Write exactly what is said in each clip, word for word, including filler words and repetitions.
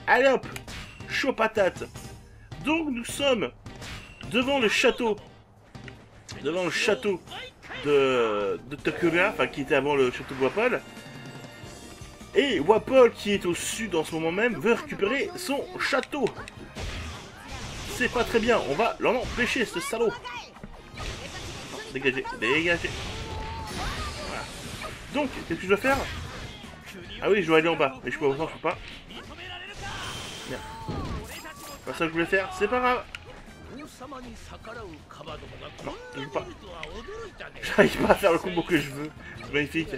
Allez hop, chaud patate. Donc nous sommes devant le château. Devant le château de, de Tokura, enfin qui était avant le château de Wapol. Et Wapol, qui est au sud en ce moment même, veut récupérer son château. C'est pas très bien, on va l'en empêcher, ce salaud. Non, dégagez, dégagez. Voilà. Donc, qu'est-ce que je dois faire? Ah oui, je dois aller en bas, mais je peux, non, je peux pas. Merde. C'est pas ça que je voulais faire, c'est pas grave. Non, je veux pas. J'arrive pas à faire le combo que je veux. C'est magnifique.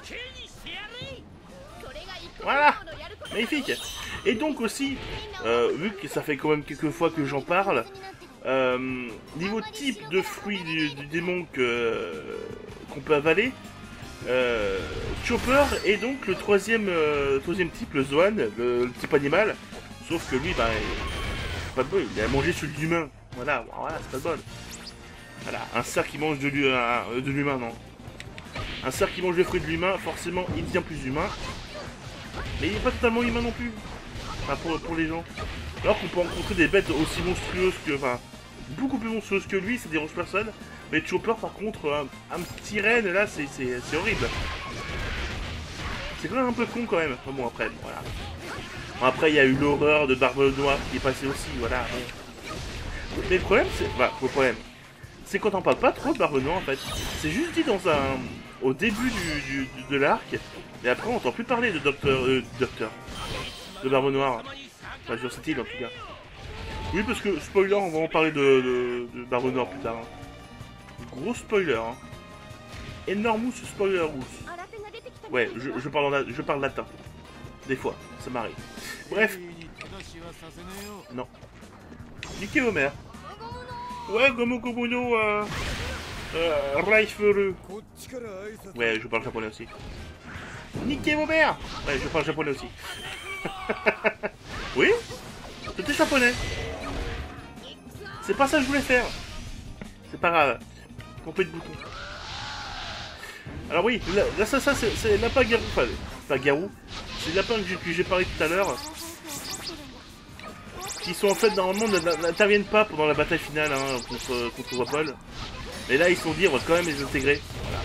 Voilà, magnifique. Et donc aussi, euh, vu que ça fait quand même quelques fois que j'en parle, euh, niveau type de fruits du, du démon que euh, qu'on peut avaler, euh, Chopper est donc le troisième, euh, troisième type, le Zoan, le, le type animal. Sauf que lui, bah, il, pas de bol, il a mangé celui de l'humain. Voilà, voilà, c'est pas de bol. Voilà, un cerf qui mange de l'humain, non. Un cerf qui mange les fruits de l'humain, forcément, il devient plus humain. Mais il n'est pas totalement humain non plus. Enfin, pour, pour les gens. Alors qu'on peut rencontrer des bêtes aussi monstrueuses que... Enfin, beaucoup plus monstrueuses que lui, ça dérange personne. Mais Chopper, par contre, un, un petit renne, là, c'est horrible. C'est quand même un peu con, quand même. Enfin, bon, après, voilà. Bon, après, il y a eu l'horreur de Barbe Noire qui est passée aussi, voilà. Bon. Mais le problème, c'est... Bah, le problème, c'est quand on parle pas trop de Barbe Noire, en fait. C'est juste dit dans un... Au début du, du, de l'arc, et après on entend plus parler de Docteur... Euh, Docteur... De Barbe Noire. Enfin, sur cette île, en tout cas. Oui, parce que, spoiler, on va en parler de, de, de Barbe Noire plus tard. Hein. Gros spoiler, hein. Énorme spoiler rousse. Ouais, je, je, parle en, je parle latin. Des fois, ça m'arrive. Bref. Non. Niquez Homer. Ouais, Gomu Gomuno, euh... Euh, Raifuru. Ouais, je parle japonais aussi. Niquez vos mères. Ouais, je parle japonais aussi. Oui, c'était japonais. C'est pas ça que je voulais faire. C'est pas grave. Trompé de bouton. Alors oui, là, là ça, ça c'est lapin garou. Enfin, pas garou. C'est le lapin que j'ai parlé tout à l'heure. Qui sont en fait, normalement, n'interviennent pas pendant la bataille finale hein, contre, contre Wapol. Mais là, ils se sont dit, on va quand même les intégrer. Voilà.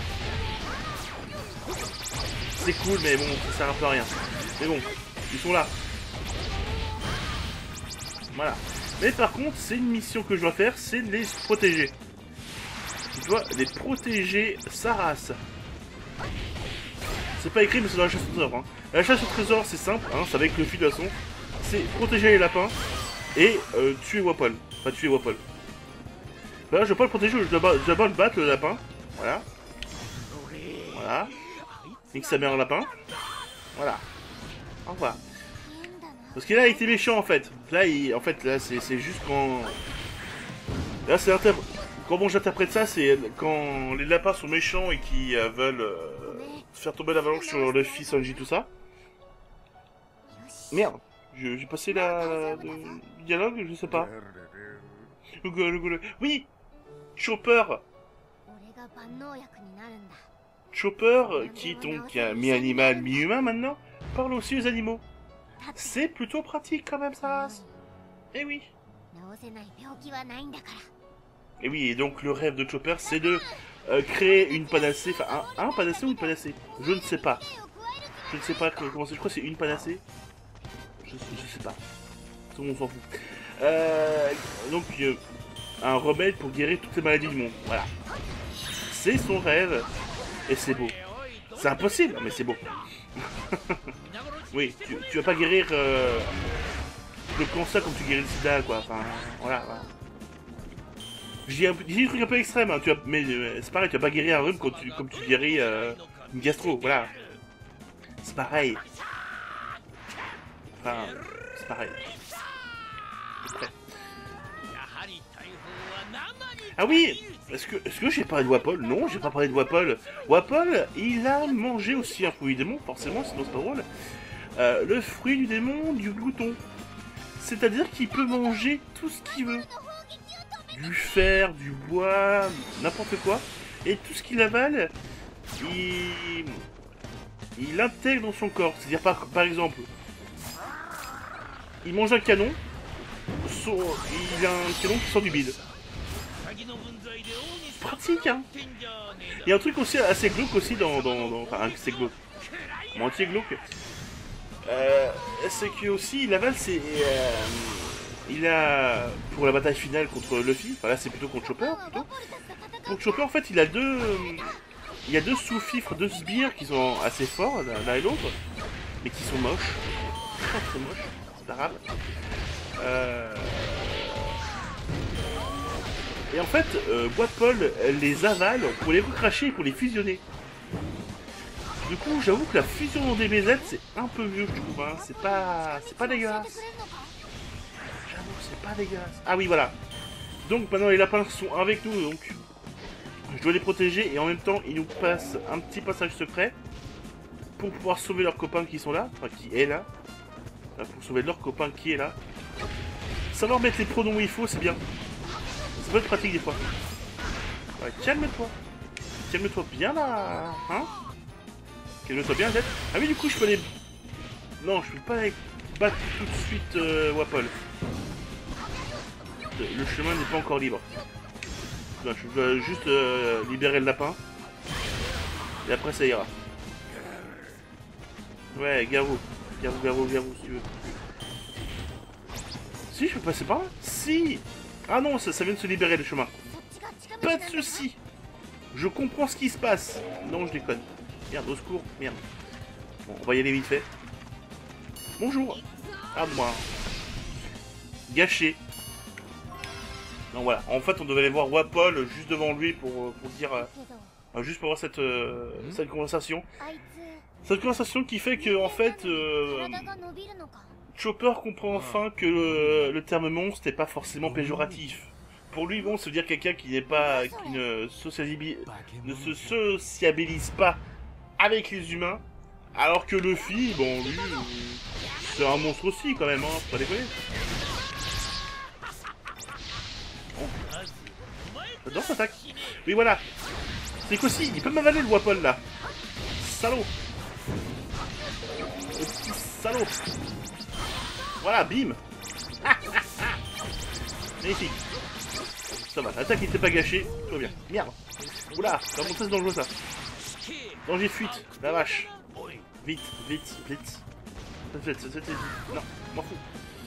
C'est cool, mais bon, ça sert un peu à rien. Mais bon, ils sont là. Voilà. Mais par contre, c'est une mission que je dois faire, c'est de les protéger. Je dois les protéger sa race. C'est pas écrit, mais c'est dans la chasse au trésor. Hein. La chasse au trésor, c'est simple, hein, c'est avec le fil de la son. C'est protéger les lapins et euh, tuer Wapol. Enfin, tuer Wapol. Là, je vais pas le protéger, je dois, je dois le battre, le lapin. Voilà. Voilà. Nique sa mère, le lapin. Voilà. Au revoir. Parce que là, il était méchant, en fait. Là, il, en fait, là, c'est juste quand... Là, c'est comment j'interprète ça, c'est quand les lapins sont méchants et qui euh, veulent euh, faire tomber l'avalanche sur le fils Sanji, tout ça. Merde. J'ai passé la, la le dialogue, je sais pas. Oui, Chopper. Chopper, qui est donc mi-animal, mi-humain maintenant, parle aussi aux animaux. C'est plutôt pratique quand même ça. Eh oui. Et oui, et donc le rêve de Chopper, c'est de euh, créer une panacée, enfin un, un panacée ou une panacée, je ne sais pas. Je ne sais pas comment c'est, je crois que c'est une panacée. Je, je sais pas. Tout le monde s'en fout. Euh, donc, euh, un remède pour guérir toutes les maladies du monde. Voilà. C'est son rêve. Et c'est beau. C'est impossible, mais c'est beau. Oui, tu, tu vas pas guérir euh, le cancer comme tu guéris le sida, quoi. Enfin, voilà. voilà. Je dis, un, je dis un truc un peu extrême, hein, tu vas, mais euh, c'est pareil, tu vas pas guérir un rhume quand tu, comme tu guéris euh, une gastro, voilà. C'est pareil. Enfin, c'est pareil. Après. Ah oui, est-ce que, est-ce que j'ai parlé de Wapol? Non, j'ai pas parlé de Wapol. Wapol, il a mangé aussi un fruit du démon, forcément, sinon c'est pas drôle. Euh, le fruit du démon du glouton. C'est-à-dire qu'il peut manger tout ce qu'il veut. Du fer, du bois, n'importe quoi. Et tout ce qu'il avale, il... il l'intègre dans son corps. C'est-à-dire, par, par exemple... il mange un canon, son, il a un canon qui sort du bide. Pratique, hein. Il y a un truc aussi assez glauque aussi dans... dans, dans enfin, c'est glauque. Moitié glauque. Euh, c'est que aussi, Laval, c'est... Euh, il a... Pour la bataille finale contre Luffy, enfin là c'est plutôt contre Chopper, plutôt. Pour Chopper, en fait, il a deux... Il y a deux sous-fifres, deux sbires qui sont assez forts, l'un et l'autre. Mais qui sont moches. Très très moches. C'est pas grave. Euh... Et en fait, euh, Wapol les avale pour les recracher et pour les fusionner. Du coup, j'avoue que la fusion en D B Z, c'est un peu vieux, je trouve. Hein. C'est pas... C'est pas dégueulasse. J'avoue, c'est pas dégueulasse. Ah oui, voilà. Donc, maintenant, les lapins sont avec nous, donc... Je dois les protéger, et en même temps, ils nous passent un petit passage secret pour pouvoir sauver leurs copains qui sont là. Enfin, qui est là. Enfin, pour sauver leur copain qui est là. Savoir mettre les pronoms où il faut, c'est bien. Ça peut être pratique des fois. Ouais, calme-toi. Calme-toi bien là. Hein? Calme-toi bien, peut-être. Ah oui, du coup, je peux aller... Non, je peux pas aller battre tout de suite euh, Wapol. Le chemin n'est pas encore libre. Non, je dois juste euh, libérer le lapin. Et après, ça ira. Ouais, Garou. Garou, Garou, Garou, si tu veux. Si, je peux passer par là. Si. Ah non, ça, ça vient de se libérer le chemin. Pas de soucis. Je comprends ce qui se passe. Non, je déconne. Merde, au secours. Merde. Bon, on va y aller vite fait. Bonjour. À moi. Gâché. Donc voilà. En fait, on devait aller voir Wapol juste devant lui pour, pour dire... Euh, juste pour avoir cette, euh, cette conversation. Cette conversation qui fait que, en fait... Euh, Chopper comprend enfin que le, le terme monstre n'est pas forcément péjoratif. Pour lui, bon, ça veut dire quelqu'un qui n'est pas, qui ne, sociabilise, ne se sociabilise pas avec les humains, alors que Luffy, bon, lui, c'est un monstre aussi quand même, hein, faut pas déconner. Oh. J'adore cette attaque. Oui, voilà. C'est qu'aussi, il peut m'avaler le Wapol là. Salaud. Le petit salaud. Voilà, bim. Magnifique. Ça va, l'attaque n'était pas gâchée, tout va bien. Merde. Oula, ça monte, c'est dangereux ça. Danger de fuite, la vache. Vite, vite, vite. Non, m'en fous.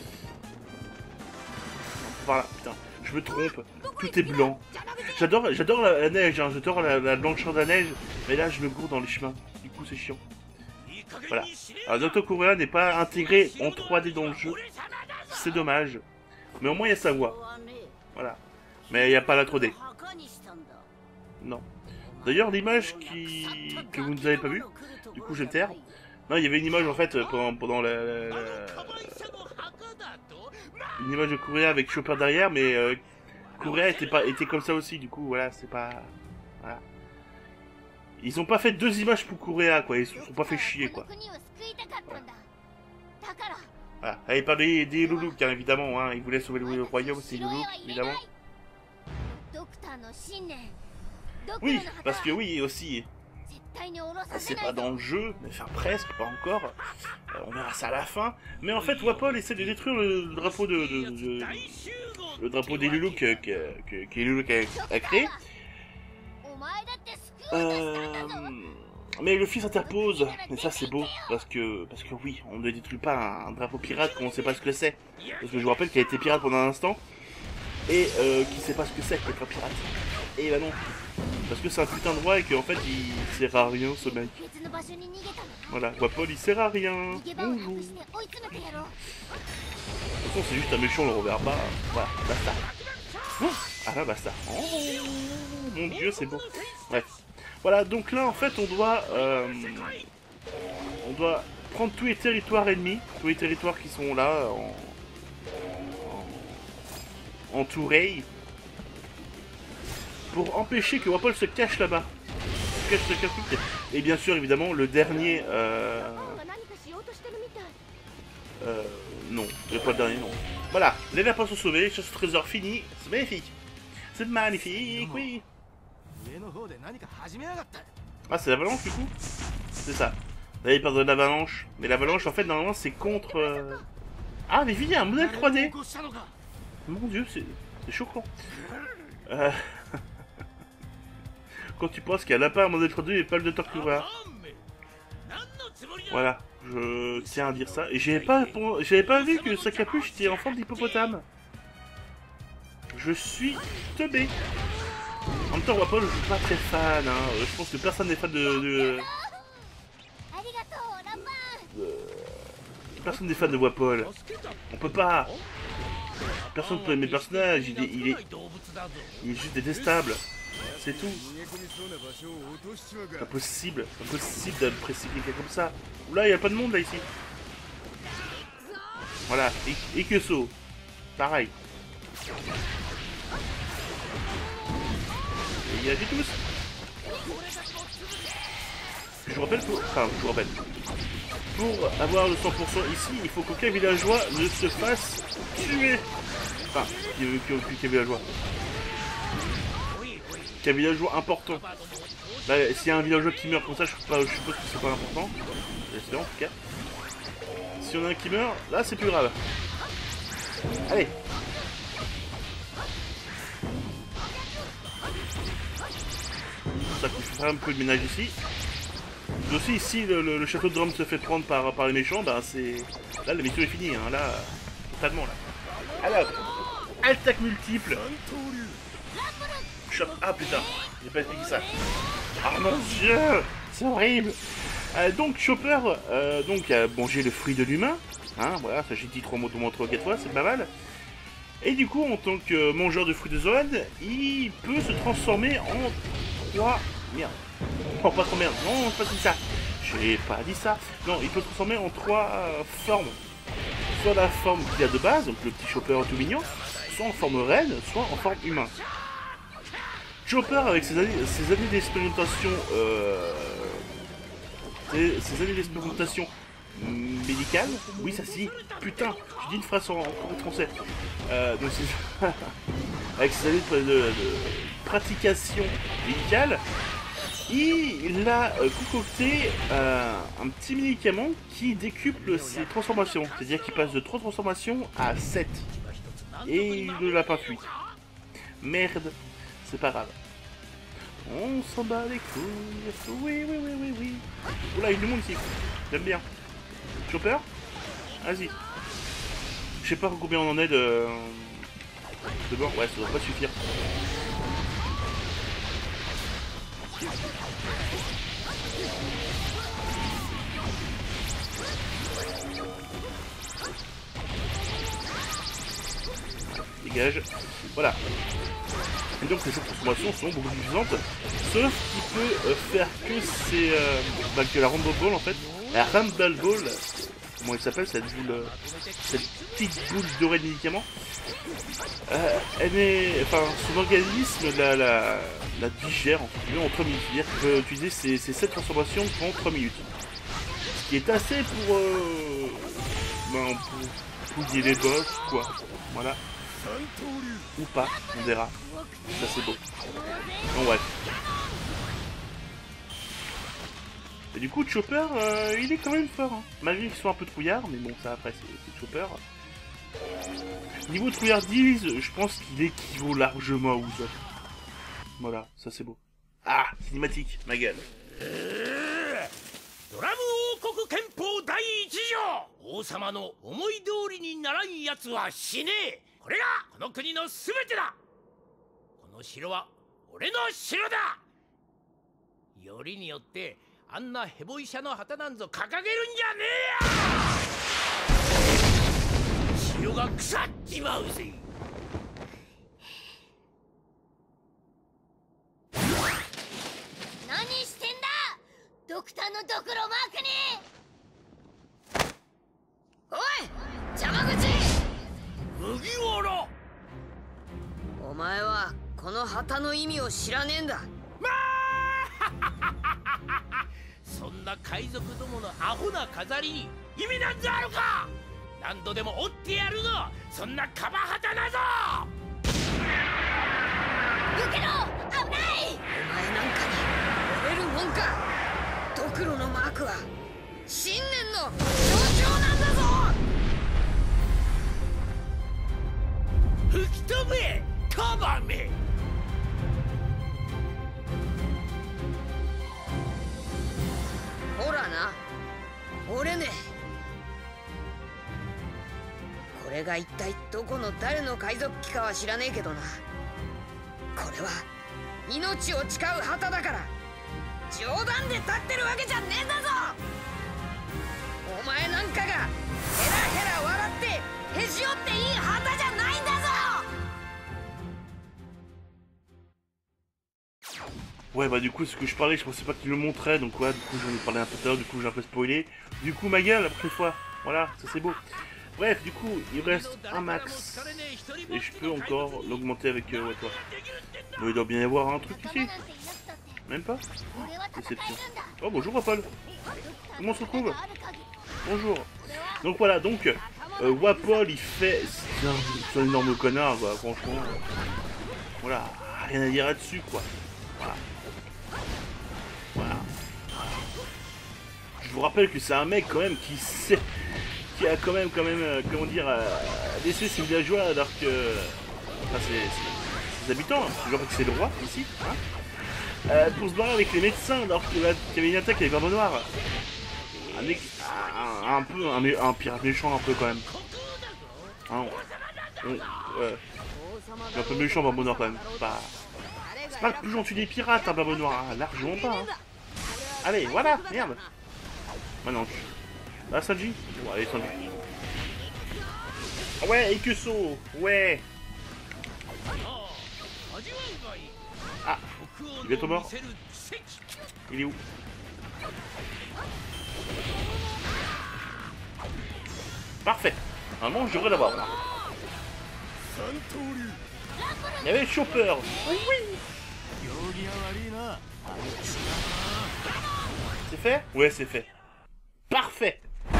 Voilà, putain, je me trompe. Tout est blanc. J'adore j'adore la, la neige, hein. J'adore la, la blancheur de la neige. Mais là, je me gourde dans les chemins. Du coup, c'est chiant. Voilà. Alors, Docteur Kuroya n'est pas intégré en trois D dans le jeu. C'est dommage. Mais au moins, il y a sa voix. Voilà. Mais il n'y a pas la trois D. Non. D'ailleurs, l'image qui... que vous ne avez pas vue, du coup, je vais me taire. Non, il y avait une image, en fait, pendant, pendant la, la, la... Une image de Kuroya avec Chopper derrière, mais... Euh, Kuroya était, pas, était comme ça aussi, du coup, voilà, c'est pas... Voilà. Ils ont pas fait deux images pour Kuroya, quoi. Ils se sont pas fait chier, quoi. Voilà. Allez, parler des loulous, car évidemment, hein, ils voulaient sauver le royaume, c'est loulous, évidemment. Oui, parce que oui, aussi, c'est pas dans le jeu, mais enfin presque, pas encore. Euh, on verra ça à la fin. Mais en fait, Wapol essaie de détruire le drapeau de... de, de le drapeau des loulous que, que, que, que Loulou a, a créé. Euh... Mais le fils s'interpose, et ça c'est beau, parce que, parce que oui, on ne détruit pas un, un drapeau pirate quand on ne sait pas ce que c'est. Parce que je vous rappelle qu'il a été pirate pendant un instant, et euh, qu'il ne sait pas ce que c'est qu'être un pirate. Et bah non, parce que c'est un putain de roi et qu'en fait il sert à rien ce mec. Voilà, Wapol il sert à rien. Bonjour. De toute façon c'est juste un méchant, on le reverra pas. Voilà, basta. Oh, ah là basta. Oh mon dieu c'est beau. Bref. Voilà, donc là en fait on doit euh, on doit prendre tous les territoires ennemis, tous les territoires qui sont là en, en entourés, pour empêcher que Wapol se cache là-bas. Se cache, se cache. Et bien sûr évidemment le dernier euh, euh, non, pas le dernier non. Voilà, les lapins sont sauvés, chasse au trésor fini, c'est magnifique. C'est magnifique, oui. Ah, c'est l'avalanche du coup? C'est ça. Là, il parle de l'avalanche. Mais l'avalanche, en fait, normalement, c'est contre... Euh... Ah, mais il y a un modèle trois D. Mon dieu, c'est choquant. Euh... Quand tu penses qu'il y a lapin, un modèle trois D et pas le Docteur Kuwabara. Voilà, je tiens à dire ça. Et j'avais pas, j'avais pas vu que sa capuche était en forme d'hippopotame. Je suis teubé. En même temps, Wapol, je suis pas très fan. Hein. Je pense que personne n'est fan de... de... de... Personne n'est fan de Wapol. On peut pas. Personne ne peut aimer le personnage. Il est, il est, il est juste détestable. C'est tout. C'est impossible. C'est impossible d'apprécier quelqu'un comme ça. Oula, il n'y a pas de monde là ici. Voilà. Et, et Keso. Pareil. Dégagez tous. Je vous rappelle pour... Enfin, je vous rappelle. Pour avoir le cent pour cent ici, il faut qu'aucun villageois ne se fasse tuer. Enfin, qu'aucun villageois. Qu'un villageois important. Là, s'il y a un villageois qui meurt comme ça, je, pas, je suppose que c'est pas important. J'espère en tout cas. Si on a un qui meurt, là c'est plus grave. Allez. Ça coûte faire un peu de ménage ici. Mais aussi ici le, le, le château de Drum se fait prendre par, par les méchants, bah c'est... Là la mission est finie, hein, là... Totalement là. Alors, attaque multiple. Chop. Ah putain, j'ai pas expliqué ça. Ah mon dieu, c'est horrible. Euh, donc Chopper euh, donc, a mangé le fruit de l'humain. Hein, voilà, ça j'ai dit trois mots, trois, trois, quatre fois, c'est pas mal. Et du coup, en tant que mangeur de fruits de Zoan, il peut se transformer en trois... Merde. Non, pas trop merde. Non, pas dit ça. J'ai pas dit ça. Non, il peut se transformer en trois euh, formes. Soit la forme qu'il a de base, donc le petit Chopper tout mignon, soit en forme reine, soit en forme humain. Chopper, avec ses années, ses années d'expérimentation, euh, ses, ses années d'expérimentation médicale, oui, ça si, putain, je dis une phrase en, en français. Euh, donc avec ses années de, de, de pratication médicale, il a euh, concocté euh, un petit médicament qui décuple ses transformations, c'est-à-dire qu'il passe de trois transformations à sept. Et il ne l'a pas fui. Merde. C'est pas grave. On s'en bat les couilles. Oui, oui, oui, oui, oui. Oula, il y a du monde ici. J'aime bien. Chopper, vas-y. Je sais pas combien on en est de... de bord. Ouais, ça doit pas suffire. Dégage. Voilà. Et donc les autres transformations sont beaucoup plus puissantes, sauf qu'il peut euh, faire que c'est euh, bah, que la Rumble Ball en fait, la Rumble Ball, comment elle s'appelle cette boule, euh, cette petite boule dorée de médicaments, euh, elle est, enfin son organisme la, la, la digère en, en trois minutes, c'est-à-dire qu'il peut utiliser ces, ces sept transformations pendant trois minutes, ce qui est assez pour, euh, ben, pour pouiller les boss quoi, voilà. Ou pas, on verra. Ça c'est beau. Bon bref. Et du coup Chopper, euh, il est quand même fort. Hein. Malgré qu'ils soient un peu trouillards, mais bon ça après c'est Chopper. Niveau trouillardise, je pense qu'il équivaut largement à Usopp. Voilà, ça c'est beau. Ah, cinématique, ma gueule. れが一体どこの誰の海賊機かは知らねえけどな。これは命を誓う旗だから、冗談で立ってるわけじゃねえんだぞ。お前なんかがヘラヘラ笑ってへし折っていい旗じゃないんだぞ。 Ouais, bah du coup, ce que je parlais, je pensais pas qu'il le montrait, donc ouais, du coup j'en ai parlé un peu tout à l'heure, du coup j'ai un peu spoilé. Du coup, ma gueule, la prochaine fois, voilà, ça c'est beau. Bref, du coup, il reste un max, et je peux encore l'augmenter avec euh, ouais, toi. Bon, il doit bien y avoir un truc ici. Même pas. Déception. Oh, bonjour, Wapol. Comment on se retrouve? Bonjour. Donc voilà, donc, euh, Wapol, il fait... C'est un énorme connard, quoi, franchement. Voilà, rien à dire là-dessus, quoi. Voilà. Voilà. Je vous rappelle que c'est un mec quand même qui sait, qui a quand même, quand même, euh, comment dire, euh, laissé ses villageois alors que, enfin, c'est ses habitants, hein. Je rappelle que c'est le roi ici, hein, euh, pour se barrer avec les médecins alors qu'il y avait une attaque avec Barbe Noire. Un mec, un, un, un peu, un, un pirate méchant un peu quand même. Hein, on, on, ouais. Il est un peu méchant Barbe Noire quand même. Pas, c'est pas le plus gentil des pirates, hein, Barbe Noire, hein, largement pas. Hein. Allez, voilà, merde. Maintenant, ah, Sanji. Bon, allez, Sanji. Ouais, Ikuso. Ouais. Ah, il est bientôt mort. Il est où? Parfait. Normalement, je devrais l'avoir là. Il y avait le Chopper. Oui. C'est fait? Ouais, c'est fait. Parfait.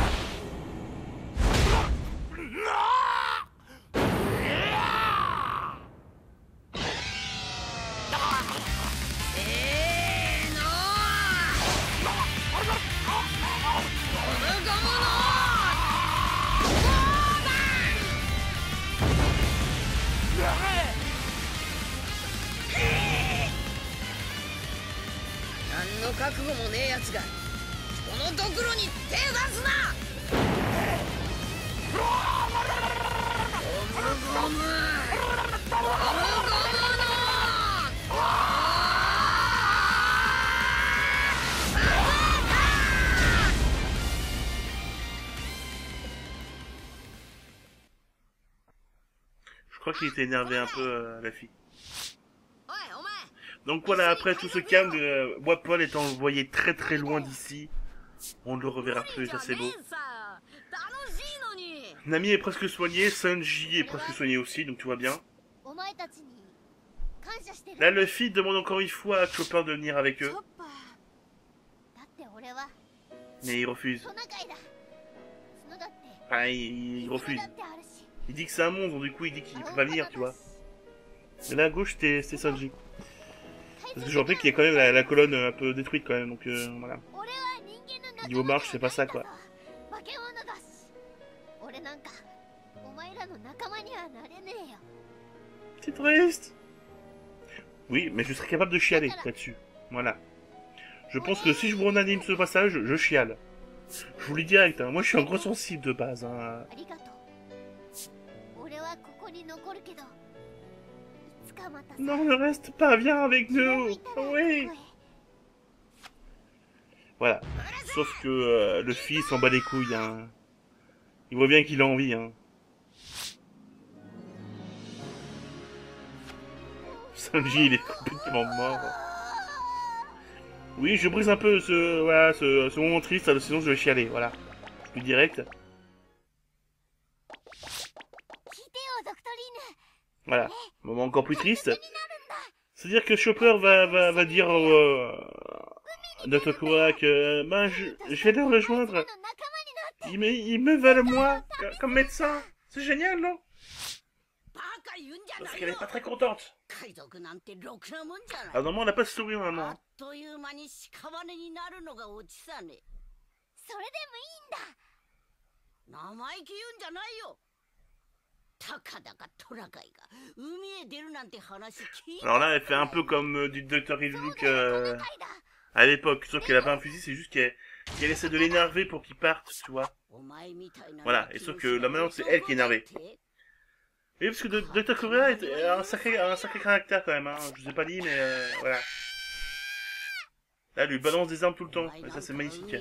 Je crois qu'il était énervé un peu, euh, la fille. Donc voilà, après tout ce calme, euh, Wapol est envoyé très très loin d'ici. On ne le reverra plus, ça c'est beau. Nami est presque soigné, Sanji est presque soigné aussi, donc tout va bien. Là, Luffy demande encore une fois à Chopper de venir avec eux. Mais il refuse. Enfin, il, il refuse. Il dit que c'est un monstre, donc du coup il dit qu'il peut pas venir, tu vois. Et là à gauche, c'était Sanji. Parce que je rappelle qu'il y a quand même la, la colonne un peu détruite quand même, donc euh, voilà. Niveau marche, c'est pas ça quoi. C'est triste. Oui, mais je serais capable de chialer là-dessus. Voilà. Je pense que si je vous anime ce passage, je chiale. Je vous le dis direct, hein. Moi je suis un gros sensible de base. Hein. Non, ne reste pas, viens avec nous. Oui. Voilà. Sauf que euh, le fils s'en bat les couilles. Hein. Il voit bien qu'il a envie. Hein. Sanji, il est complètement mort. Oui, je brise un peu ce, voilà, ce, ce moment triste, sinon je vais chialer. Voilà. Plus direct. Voilà. Moment encore plus triste. C'est-à-dire que Chopper va, va, va dire au euh, Docteur Kura que ben, je, je vais le rejoindre. Il me, il me veulent moi comme médecin. C'est génial, non? Parce qu'elle est pas très contente. Ah non, on n'a pas de sourire maintenant. Alors là, elle fait un peu comme euh, du docteur Illuminati euh, à l'époque, sauf qu'elle a pas un fusil, c'est juste qu'elle qu'elle essaie de l'énerver pour qu'il parte, tu vois. Voilà, et sauf que là maintenant c'est elle qui est énervée. Et parce que docteur Kuroda a un sacré, un sacré caractère quand même, hein. Je vous ai pas dit, mais euh, voilà. Là, elle lui balance des armes tout le temps, et ça c'est magnifique.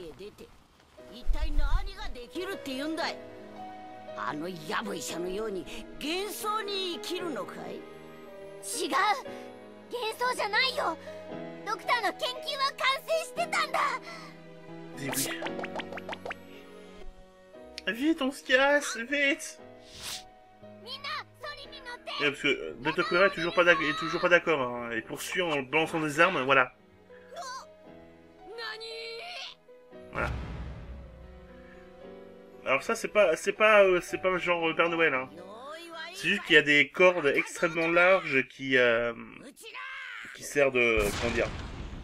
あのヤブ医者のように幻想に生きるのかい？違う、幻想じゃないよ。ドクターの研究は完成してたんだ。 Vite, on se casse, vite. Ouais, parce que docteur Kuroda est toujours pas d'accord, est toujours pas d'accord, hein. Il poursuit en balançant des armes, voilà. Voilà. Alors ça c'est pas c'est pas euh, c'est pas genre euh, Père Noël, hein. C'est juste qu'il y a des cordes extrêmement larges qui euh, qui servent de comment dire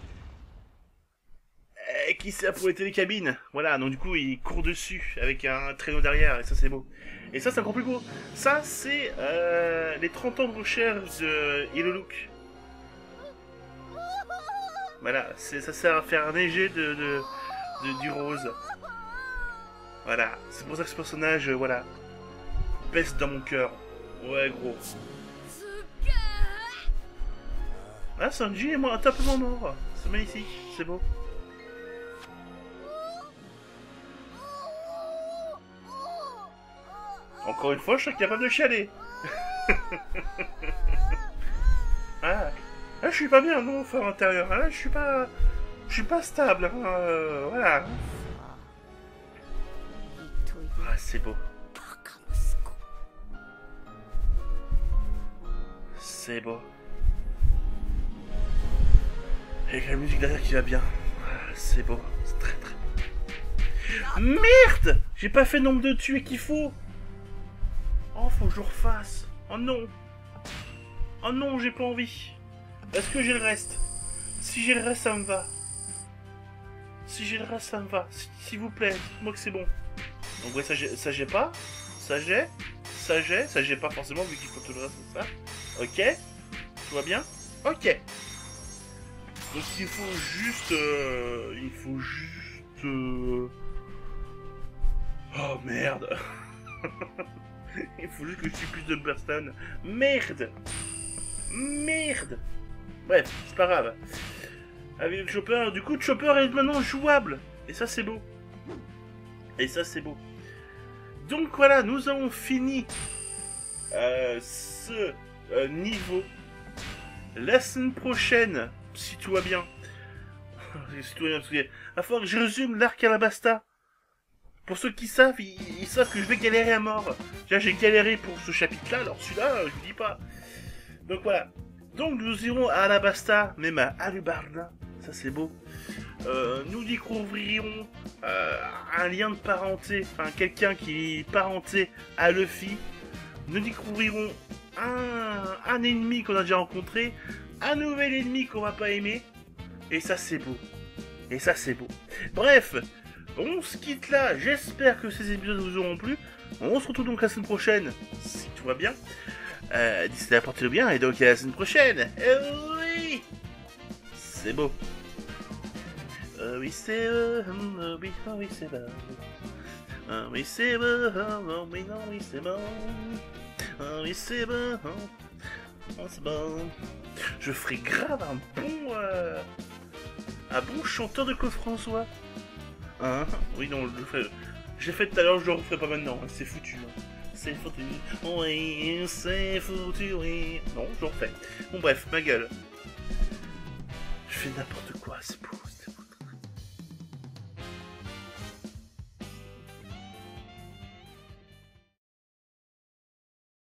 et qui sert pour les télécabines. Voilà, donc du coup il court dessus avec un traîneau derrière et ça c'est beau. Et ça c'est encore plus beau. Ça c'est euh, les trente ans de recherche de Iluluk. Voilà, c'est ça sert à faire neiger de, de, de du rose. Voilà, c'est pour ça que ce personnage, euh, voilà, pèse dans mon cœur. Ouais, gros. Ah, Sanji est moi, tapement mort. C'est magnifique, c'est beau. Encore une fois, je suis capable de chialer. Ah, là, je suis pas bien, non, fort intérieur. Là, je suis pas, je suis pas stable. Hein, euh, voilà. Ah, c'est beau. C'est beau. Avec la musique derrière qui va bien. Ah, c'est beau. C'est très très beau. Merde! J'ai pas fait le nombre de tués qu'il faut. Oh, faut que je refasse. Oh non. Oh non, j'ai pas envie. Est-ce que j'ai le reste? Si j'ai le reste, ça me va. Si j'ai le reste, ça me va. S'il vous plaît, dites-moi que c'est bon. Donc ouais, ça j'ai pas, ça j'ai, ça j'ai, ça j'ai pas forcément vu qu'il faut tout le reste de ça. Ok, tout va bien. Ok. Donc il faut juste, euh, il faut juste. Euh... Oh merde. Il faut juste que je tue plus de personnes. Merde. Merde. Bref, c'est pas grave. Avec le Chopper, du coup, Chopper est maintenant jouable. Et ça c'est beau. Et ça c'est beau. Donc voilà, nous avons fini euh, ce euh, niveau. La semaine prochaine, si tout va bien, si tout va bien, parce qu'il va falloir que je résume l'arc Alabasta. Pour ceux qui savent, ils, ils savent que je vais galérer à mort. J'ai galéré pour ce chapitre-là, alors celui-là, je vous dis pas. Donc voilà. Donc nous irons à Alabasta, même à Alubarda. Ça c'est beau. Euh, nous découvrirons euh, un lien de parenté, enfin quelqu'un qui est parenté à Luffy. Nous découvrirons un, un ennemi qu'on a déjà rencontré, un nouvel ennemi qu'on va pas aimer, et ça c'est beau. Et ça c'est beau. Bref, on se quitte là. J'espère que ces épisodes vous auront plu. On se retrouve donc la semaine prochaine, si tout va bien. Euh, D'ici là, portez-le bien, et donc à la semaine prochaine. Euh, oui, c'est beau. Euh, oui, c'est beau, euh, oui, oh, oui, c'est beau. Euh, oui, c'est beau, oh, oui, non, oui, c'est bon. Euh, oui, c'est beau, oh, c'est bon. Je ferai grave un bon, euh, un bon chanteur de Claude François. Hein? Oui, non, je le ferai. Je l'ai fait tout à l'heure, je le referai pas maintenant. C'est foutu. Hein. C'est foutu. Oui, c'est foutu, oui. Non, je le refais. Bon, bref, ma gueule. Je fais n'importe quoi, c'est beau.